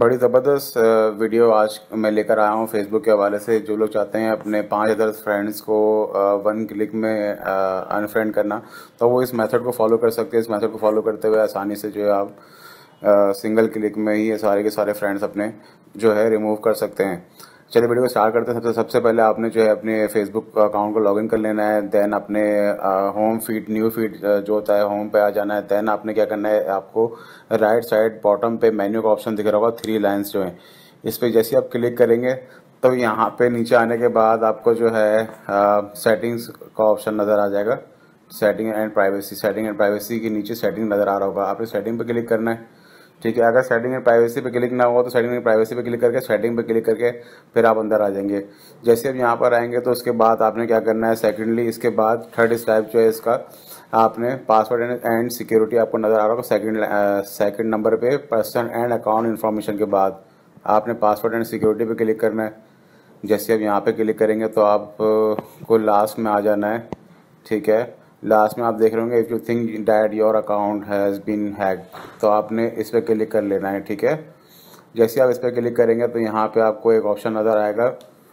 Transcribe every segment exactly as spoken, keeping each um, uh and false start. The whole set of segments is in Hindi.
बड़ी ज़बरदस्त वीडियो आज मैं लेकर आया हूँ फेसबुक के हवाले से। जो लोग चाहते हैं अपने पाँच हज़ार फ्रेंड्स को वन क्लिक में अनफ्रेंड करना, तो वो इस मेथड को फॉलो कर सकते हैं। इस मेथड को फॉलो करते हुए आसानी से जो है आप सिंगल क्लिक में ही ये सारे के सारे फ्रेंड्स अपने जो है रिमूव कर सकते हैं। चलिए वीडियो को स्टार्ट करते हैं। सबसे सबसे पहले आपने जो है अपने फेसबुक अकाउंट को लॉगिन कर लेना है। देन अपने होम फीड न्यू फीड जो होता है होम पे आ जाना है। देन आपने क्या करना है, आपको राइट साइड बॉटम पे मेन्यू का ऑप्शन दिख रहा होगा, थ्री लाइंस जो है, इस पर जैसे आप क्लिक करेंगे तो यहाँ पे नीचे आने के बाद आपको जो है सेटिंग्स का ऑप्शन नज़र आ जाएगा। Setting and privacy, setting and privacy के नीचे सेटिंग नज़र आ रहा होगा, आपने सेटिंग पे क्लिक करना है। ठीक है, अगर सेटिंग एंड प्राइवेसी पे क्लिक ना हो तो सेटिंग एंड प्राइवेसी पे क्लिक करके सेटिंग पे क्लिक करके फिर आप अंदर आ जाएंगे। जैसे अब यहाँ पर आएंगे तो उसके बाद आपने क्या करना है, सेकेंडली इसके बाद थर्ड स्टेप जो है इसका, आपने पासवर्ड एंड सिक्योरिटी आपको नज़र आ रहा होगा सेकंड सेकंड नंबर पे, पर्सन एंड अकाउंट इन्फॉर्मेशन के बाद आपने पासवर्ड एंड सिक्योरिटी पे क्लिक करना है। जैसे अब यहाँ पे क्लिक करेंगे तो आप को लास्ट में आ जाना है। ठीक है, लास्ट में आप देख रहे होंगे if you think that your account has been hacked, तो आपने इस पर क्लिक कर लेना है। ठीक है, जैसे आप इस पर क्लिक करेंगे तो यहाँ पे आपको एक ऑप्शन नज़र आएगा,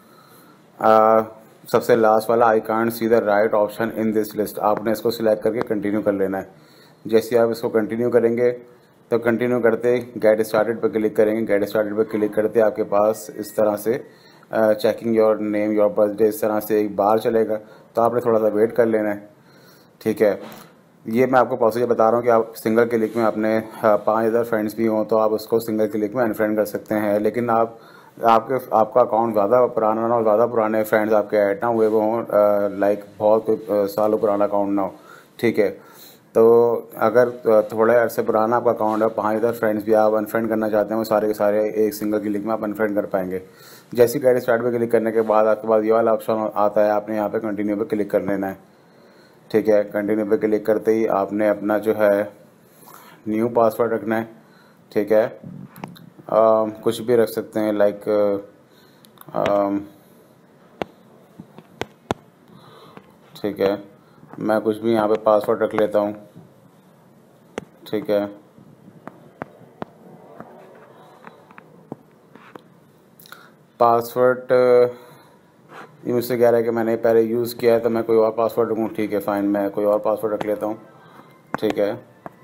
आ, सबसे लास्ट वाला, I can't see the right option in this list. आपने इसको सिलेक्ट करके कंटिन्यू कर लेना है। जैसे आप इसको कंटिन्यू करेंगे तो कंटिन्यू करते गेट स्टार्टेड पर क्लिक करेंगे। गेट स्टार्टेड पर क्लिक करते आपके पास इस तरह से checking your name your birthday इस तरह से एक बार चलेगा, तो आपने थोड़ा सा वेट कर लेना है। ठीक है, ये मैं आपको प्रोसीजर बता रहा हूँ कि आप सिंगल क्लिक में अपने पाँच हज़ार फ्रेंड्स भी हों तो आप उसको सिंगल क्लिक में अनफ्रेंड कर सकते हैं। लेकिन आप आपके आपका अकाउंट ज़्यादा पुराना ना हो, ज़्यादा पुराने फ्रेंड्स आपके ऐड ना हुए वो हों, लाइक बहुत कोई सालों पुराना अकाउंट ना हो। ठीक है, तो अगर थोड़े अरसे पुराना आपका अकाउंट है, पाँच हज़ार फ्रेंड्स भी आप अनफ्रेंड करना चाहते हैं, वो सारे के सारे एक सिंगल क्लिक में आप अनफ्रेंड कर पाएंगे। जैसे गेट स्टार्ट पे क्लिक करने के बाद आपके पास ये वाला ऑप्शन आता है, आपने यहाँ पे कंटिन्यू पे क्लिक कर लेना है। ठीक है, कंटिन्यू पे क्लिक करते ही आपने अपना जो है न्यू पासवर्ड रखना है। ठीक है, आ, कुछ भी रख सकते हैं, लाइक ठीक है, मैं कुछ भी यहाँ पे पासवर्ड रख लेता हूँ। ठीक है, पासवर्ड ये मुझसे कह रहा है कि मैंने पहले यूज़ किया है तो मैं कोई और पासवर्ड रखूँ। ठीक है फाइन, मैं कोई और पासवर्ड रख लेता हूँ। ठीक है,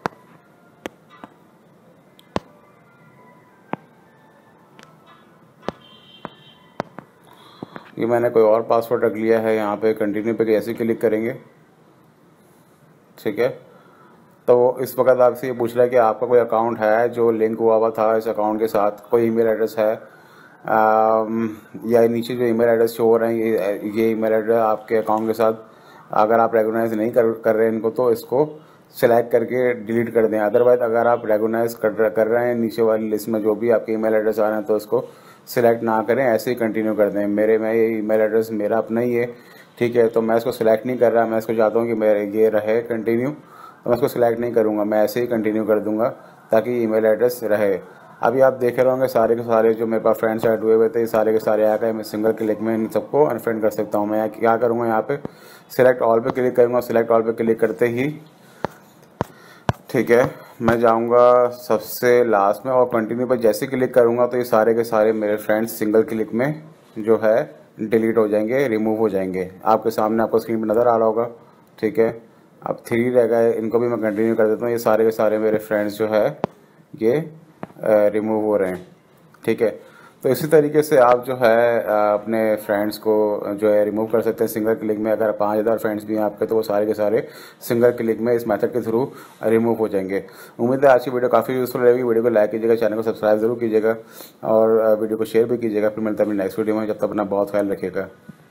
ये मैंने कोई और पासवर्ड रख लिया है। यहाँ पे कंटिन्यू पे ऐसे क्लिक करेंगे। ठीक है, तो इस वक्त आपसे ये पूछ रहा है कि आपका कोई अकाउंट है जो लिंक हुआ हुआ था इस अकाउंट के साथ, कोई ईमेल एड्रेस है Um, या नीचे जो ईमेल एड्रेस शो हो रहे हैं ये ये ईमेल एड्रेस आपके अकाउंट के साथ अगर आप रेगुनाइज नहीं कर कर रहे हैं इनको, तो इसको सिलेक्ट करके डिलीट कर दें। अदरवाइज अगर आप रेगुनाइज कर कर रहे हैं नीचे वाली लिस्ट में जो भी आपके ईमेल एड्रेस आ रहे हैं तो इसको सिलेक्ट ना करें, ऐसे ही कंटिन्यू कर दें। मेरे में ये ईमेल एड्रेस मेरा अपना ही है। ठीक है, तो मैं इसको सिलेक्ट नहीं कर रहा, मैं इसको चाहता हूँ कि मेरे ये रहे कंटिन्यू, तो मैं इसको सिलेक्ट नहीं करूँगा, मैं ऐसे ही कंटिन्यू कर दूँगा ताकि ईमेल एड्रेस रहे। अभी आप देख रहे होंगे सारे के सारे जो मेरे पास फ्रेंड्स ऐड हुए हुए थे सारे के सारे आ गए। मैं सिंगल क्लिक में इन सबको अनफ्रेंड कर सकता हूँ। मैं क्या करूँगा, यहाँ पे सिलेक्ट ऑल पे क्लिक करूँगा। सिलेक्ट ऑल पे क्लिक करते ही ठीक है, मैं जाऊँगा सबसे लास्ट में और कंटिन्यू पर जैसे क्लिक करूँगा तो ये सारे के सारे मेरे फ्रेंड्स सिंगल क्लिक में जो है डिलीट हो जाएंगे, रिमूव हो जाएंगे। आपके सामने आपको स्क्रीन पर नज़र आ रहा होगा। ठीक है, अब थ्री रह गए, इनको भी मैं कंटिन्यू कर देता हूँ। ये सारे के सारे मेरे फ्रेंड्स जो है ये रिमूव हो रहे हैं। ठीक है, तो इसी तरीके से आप जो है अपने फ्रेंड्स को जो है रिमूव कर सकते हैं सिंगल क्लिक में। अगर पाँच हज़ार फ्रेंड्स भी हैं आपके तो वो सारे के सारे सिंगल क्लिक में इस मेथड के थ्रू रिमूव हो जाएंगे। उम्मीद है आज की वीडियो काफ़ी यूजफुल रहेगी। वीडियो को लाइक कीजिएगा, चैनल को सब्सक्राइब जरूर कीजिएगा और वीडियो को शेयर भी कीजिएगा। फिर मिलता है नेक्स्ट वीडियो में, जब तक अपना बहुत ख्याल रखिएगा।